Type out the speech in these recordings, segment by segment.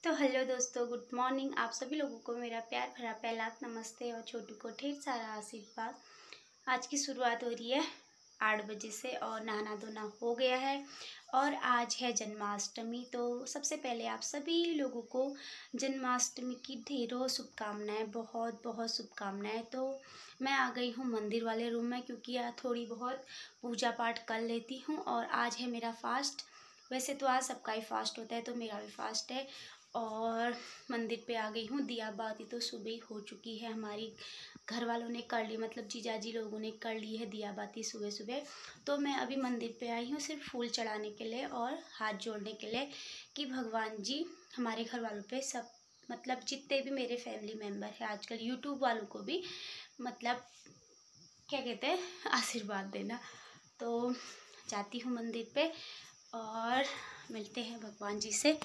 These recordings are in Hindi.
तो हेलो दोस्तों, गुड मॉर्निंग। आप सभी लोगों को मेरा प्यार भरा पहला नमस्ते और छोटू को ढेर सारा आशीर्वाद। आज की शुरुआत हो रही है 8 बजे से और नहाना धोना हो गया है और आज है जन्माष्टमी। तो सबसे पहले आप सभी लोगों को जन्माष्टमी की ढेरों शुभकामनाएं, बहुत बहुत शुभकामनाएं। तो मैं आ गई हूँ मंदिर वाले रूम में क्योंकि थोड़ी बहुत पूजा पाठ कर लेती हूँ और आज है मेरा फास्ट। वैसे तो आज सबका ही फास्ट होता है तो मेरा भी फास्ट है और मंदिर पे आ गई हूँ। दिया बाती तो सुबह ही हो चुकी है, हमारी घर वालों ने कर ली, मतलब जीजाजी लोगों ने कर ली है दिया बाती सुबह सुबह। तो मैं अभी मंदिर पे आई हूँ सिर्फ फूल चढ़ाने के लिए और हाथ जोड़ने के लिए कि भगवान जी हमारे घर वालों पे सब, मतलब जितने भी मेरे फैमिली मेम्बर हैं, आजकल यूट्यूब वालों को भी मतलब क्या कहते हैं आशीर्वाद देना। तो जाती हूँ मंदिर पे और मिलते हैं भगवान जी से।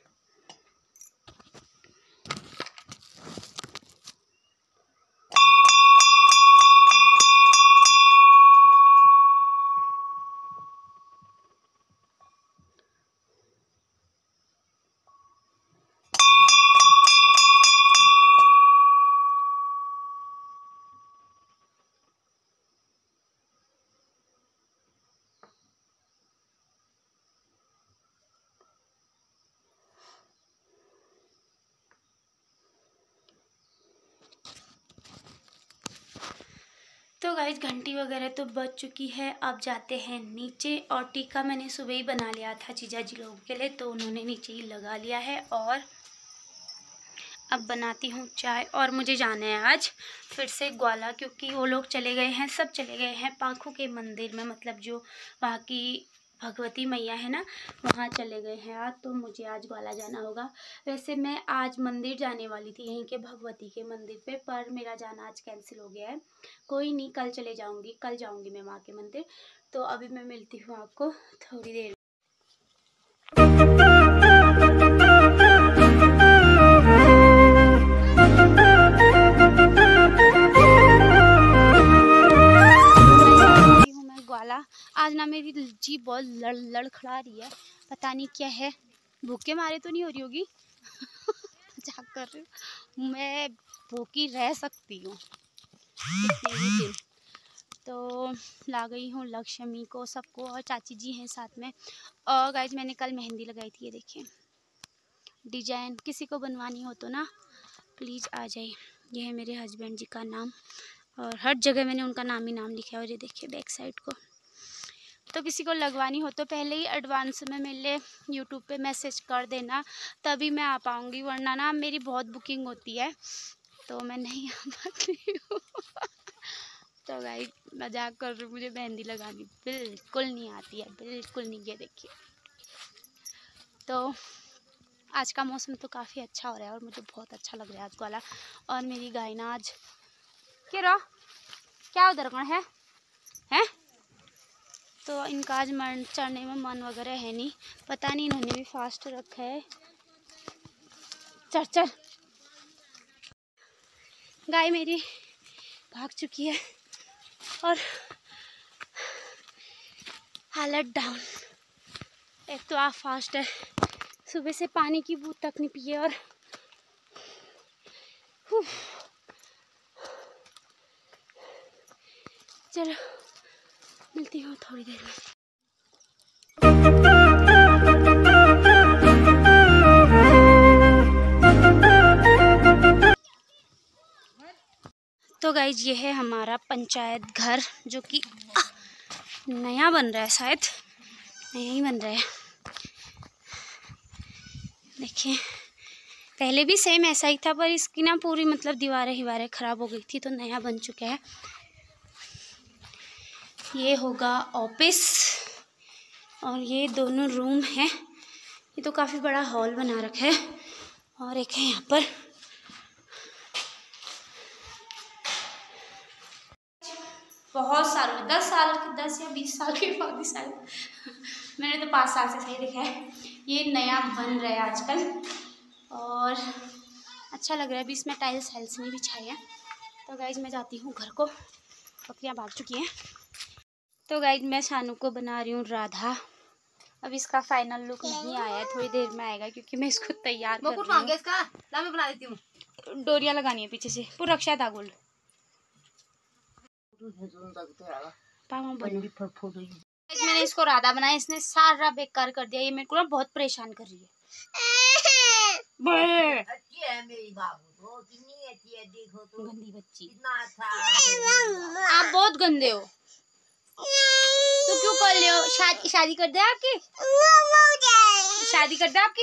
तो गाइस घंटी वगैरह तो बज चुकी है, अब जाते हैं नीचे। और टीका मैंने सुबह ही बना लिया था जीजाजी लोगों के लिए, तो उन्होंने नीचे ही लगा लिया है। और अब बनाती हूँ चाय और मुझे जाना है आज फिर से ग्वाला, क्योंकि वो लोग चले गए हैं, सब चले गए हैं पाखू के मंदिर में, मतलब जो वहाँ की भगवती मैया है ना, वहाँ चले गए हैं आज। तो मुझे आज ग्वाला जाना होगा। वैसे मैं आज मंदिर जाने वाली थी यहीं के भगवती के मंदिर पे, पर मेरा जाना आज कैंसिल हो गया है। कोई नहीं, कल चले जाऊँगी, कल जाऊँगी मैं वहाँ के मंदिर। तो अभी मैं मिलती हूँ आपको थोड़ी देर। आज ना मेरी जीभ बहुत लड़खड़ा रही है, पता नहीं क्या है, भूखे मारे तो नहीं हो रही होगी मजाक कर रही हूँ, मैं भूखी रह सकती हूँ कितने भी दिन। तो ला गई हूँ लक्ष्मी को, सबको, और चाची जी हैं साथ में। और गाइज मैंने कल मेहंदी लगाई थी, ये देखिए डिजाइन, किसी को बनवानी हो तो ना प्लीज़ आ जाइए। ये है मेरे हस्बैंड जी का नाम और हर जगह मैंने उनका नाम ही नाम लिखा है। और ये देखिए बैक साइड को। तो किसी को लगवानी हो तो पहले ही एडवांस में मेरे यूट्यूब पे मैसेज कर देना, तभी मैं आ पाऊँगी, वरना ना मेरी बहुत बुकिंग होती है तो मैं नहीं आ पाती हूँ तो भाई मजाक कर रही हूँ, मुझे मेहंदी लगानी बिल्कुल नहीं आती है, बिल्कुल नहीं। ये देखिए, तो आज का मौसम तो काफ़ी अच्छा हो रहा है और मुझे बहुत अच्छा लग रहा है आज वाला। और मेरी गाय ना आज क्या उधर कौन है हैं, तो इनका आज मन चढ़ने में मन वगैरह है नहीं, पता नहीं इन्होंने भी फास्ट रखा है। चल चल, गाय मेरी भाग चुकी है और हालत डाउन। एक तो आप फास्ट है, सुबह से पानी की बूंद तक नहीं पिए और चलो मिलती हूँ थोड़ी देर में। तो गाइज ये है हमारा पंचायत घर, जो कि नया बन रहा है, शायद नया ही बन रहा है। देखिए पहले भी सेम ऐसा ही था, पर इसकी ना पूरी मतलब दीवारें ख़राब हो गई थी, तो नया बन चुका है। ये होगा ऑफिस और ये दोनों रूम हैं। ये तो काफ़ी बड़ा हॉल बना रखा है। और एक है यहाँ पर बहुत साल में 10 या 20 साल के बाद ही शायद मैंने तो 5 साल से सही देखा है, ये नया बन रहा है आजकल और अच्छा लग रहा है। अभी इसमें टाइल्स नहीं बिछाई है। तो गाइज मैं जाती हूँ घर को, बकरियाँ भाग चुकी हैं। तो गाइज मैं शानू को बना रही हूँ राधा, अब इसका फाइनल लुक नहीं आया है, थोड़ी देर में आएगा क्योंकि मैं इसको तैयार कर रही हूँ। इसका ला मैं बना देती हूँ। डोरियां लगानी है पीछे से पूरा रक्षा था गोल मैंने इसको राधा बनाया, इसने सारा बेकार कर दिया। ये मेरे को ना बहुत परेशान कर रही है। अच्छी है मेरी बाबू तो, कितनी अच्छी है, देखो तो गंदी बच्ची, कितना अच्छा है। आप बहुत गंदे हो। तो क्यों कर रहे हो? शादी कर दे आपकी? शादी कर दे आपकी?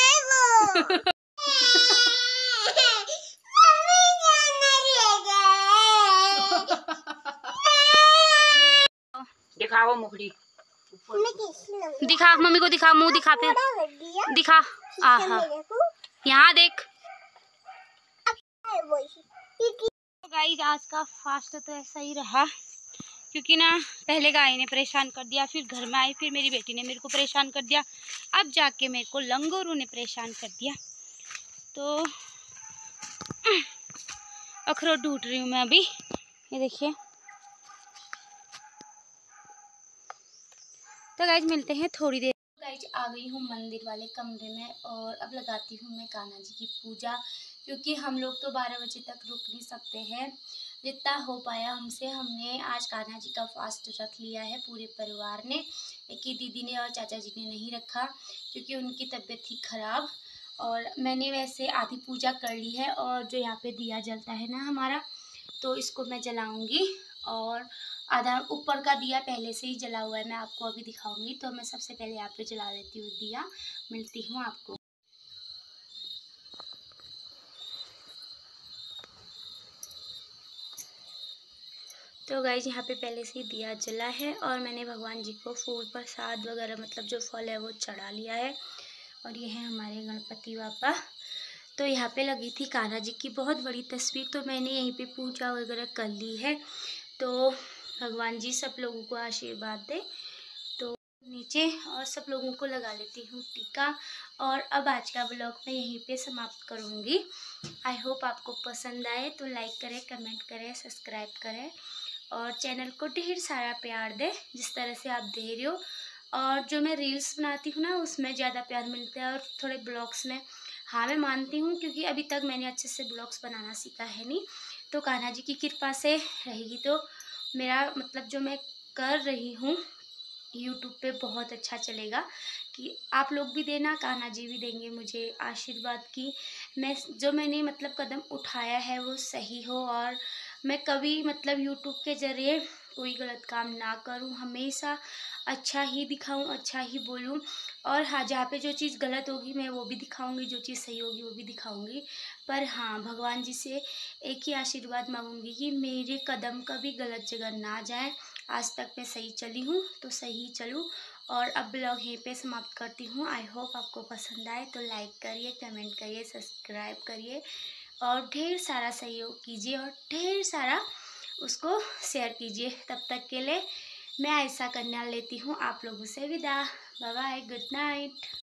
दिखाओ मुखड़ी, दिखा मम्मी को, दिखा मुंह दिखा, फिर दिखा। आहा यहाँ देख। गाइस आज का फास्ट तो ऐसा ही रहा क्योंकि ना पहले गाय ने परेशान कर दिया, फिर घर में आई, फिर मेरी बेटी ने मेरे को परेशान कर दिया, अब जाके मेरे को लंगोरू ने परेशान कर दिया। तो अखरोट ढूंढ रही हूँ मैं अभी, ये देखिए। तो गाइज मिलते हैं थोड़ी देर। गाइज आ गई हूँ मंदिर वाले कमरे में और अब लगाती हूँ मैं कान्हा जी की पूजा, क्योंकि हम लोग तो 12 बजे तक रुक नहीं सकते हैं। जितना हो पाया हमसे, हमने आज कान्हा जी का फास्ट रख लिया है पूरे परिवार ने। एक ही दीदी ने और चाचा जी ने नहीं रखा क्योंकि उनकी तबीयत थी ख़राब। और मैंने वैसे आधी पूजा कर ली है और जो यहाँ पे दिया जलता है ना हमारा, तो इसको मैं जलाऊंगी। और आधा ऊपर का दिया पहले से ही जला हुआ है, मैं आपको अभी दिखाऊंगी। तो मैं सबसे पहले यहाँ पे जला लेती हूँ दिया, मिलती हूँ आपको। तो गाइज यहाँ पे पहले से ही दिया जला है और मैंने भगवान जी को फूल प्रसाद वगैरह मतलब जो फल है वो चढ़ा लिया है। और ये है हमारे गणपति बापा। तो यहाँ पे लगी थी कान्हा जी की बहुत बड़ी तस्वीर, तो मैंने यहीं पे पूजा वगैरह कर ली है। तो भगवान जी सब लोगों को आशीर्वाद दे। तो नीचे और सब लोगों को लगा लेती हूँ टीका। और अब आज का ब्लॉग मैं यहीं पे समाप्त करूँगी। आई होप आपको पसंद आए, तो लाइक करें, कमेंट करें, सब्सक्राइब करें और चैनल को ढेर सारा प्यार दें जिस तरह से आप दे रहे हो। और जो मैं रील्स बनाती हूँ ना उसमें ज़्यादा प्यार मिलता है और थोड़े ब्लॉग्स में, हाँ मैं मानती हूँ क्योंकि अभी तक मैंने अच्छे से ब्लॉग्स बनाना सीखा है नहीं। तो कान्हा जी की कृपा से रहेगी तो मेरा मतलब जो मैं कर रही हूँ यूट्यूब पे बहुत अच्छा चलेगा। कि आप लोग भी देना, कान्हा जी भी देंगे मुझे आशीर्वाद की मैंने मतलब कदम उठाया है वो सही हो और मैं कभी मतलब यूट्यूब के ज़रिए कोई गलत काम ना करूं, हमेशा अच्छा ही दिखाऊं, अच्छा ही बोलूं। और हाँ जहाँ पे जो चीज़ गलत होगी मैं वो भी दिखाऊंगी, जो चीज़ सही होगी वो भी दिखाऊंगी। पर हाँ भगवान जी से एक ही आशीर्वाद मांगूंगी कि मेरे कदम कभी गलत जगह ना जाए। आज तक मैं सही चली हूँ तो सही चलूँ। और अब ब्लॉग यहीं पे समाप्त करती हूँ। आई होप आपको पसंद आए, तो लाइक करिए, कमेंट करिए, सब्सक्राइब करिए और ढेर सारा सहयोग कीजिए और ढेर सारा उसको शेयर कीजिए। तब तक के लिए मैं ऐसा करना लेती हूँ आप लोगों से विदा। Bye bye, good night.